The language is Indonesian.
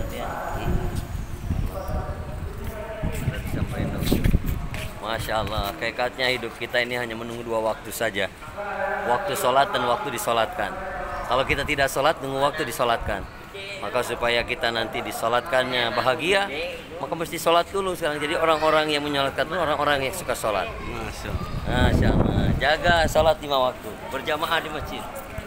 ya. Masya Allah, kekatnya hidup kita ini hanya menunggu dua waktu saja. Waktu sholat dan waktu disolatkan. Kalau kita tidak sholat, tunggu waktu disolatkan. Maka supaya kita nanti disolatkannya bahagia, maka mesti sholat dulu sekarang. Jadi orang-orang yang menyolatkan itu orang-orang yang suka sholat. Masya Allah. Masya Allah. Jaga sholat 5 waktu, berjamaah di masjid.